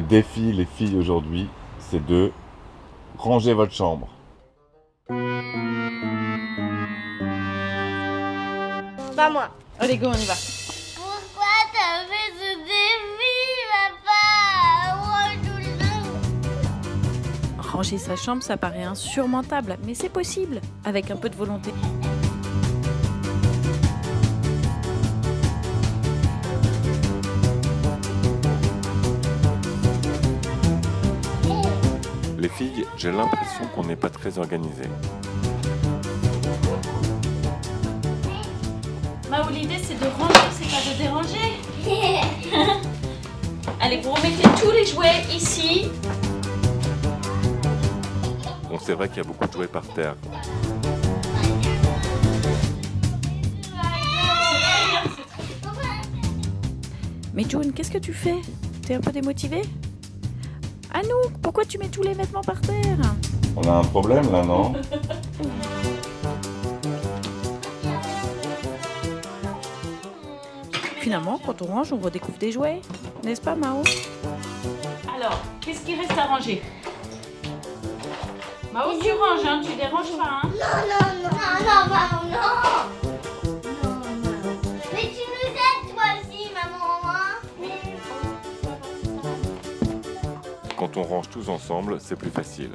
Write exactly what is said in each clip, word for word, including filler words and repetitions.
défi, les filles, aujourd'hui, c'est de ranger votre chambre. Pas moi. Allez, go, on y va. Pourquoi t'as fait ce défi, papa? Moi, tout le temps. Ranger sa chambre, ça paraît insurmontable, mais c'est possible, avec un peu de volonté. Les filles, j'ai l'impression qu'on n'est pas très organisées. Mao, l'idée c'est de ranger, c'est pas de déranger. Allez, vous remettez tous les jouets ici. Bon, c'est vrai qu'il y a beaucoup de jouets par terre. Mais June, qu'est-ce que tu fais? T'es un peu démotivée? Anouk, pourquoi tu mets tous les vêtements par terre? On a un problème là, non? Finalement, quand on range, on redécouvre des jouets. N'est-ce pas, Mao? Alors, qu'est-ce qui reste à ranger? Mao, tu ranges, hein, tu déranges pas, hein? Non, non, non, non, non, maman, non. Non, non. Mais tu nous aides, toi aussi, maman, hein? Quand on range tous ensemble, c'est plus facile.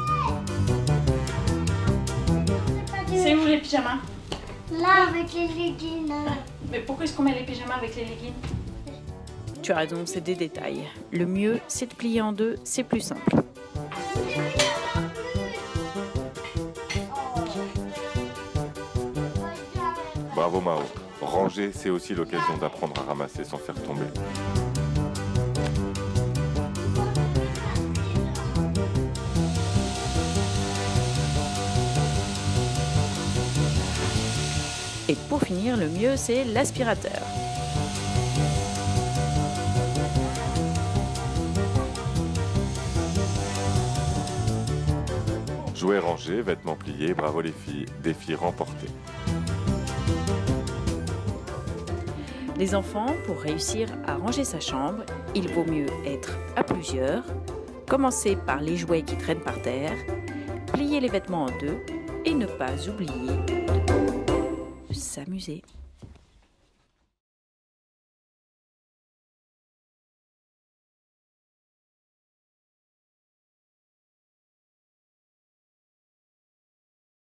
C'est où les pyjamas? Là, avec les leggings. Mais pourquoi est-ce qu'on met les pyjamas avec les leggings? Tu as raison, c'est des détails. Le mieux, c'est de plier en deux, c'est plus simple. Bravo Mao. Ranger, c'est aussi l'occasion d'apprendre à ramasser sans faire tomber. Et pour finir, le mieux, c'est l'aspirateur. Jouets rangés, vêtements pliés, bravo les filles, défi remporté. Les enfants, pour réussir à ranger sa chambre, il vaut mieux être à plusieurs, commencer par les jouets qui traînent par terre, plier les vêtements en deux et ne pas oublier de s'amuser.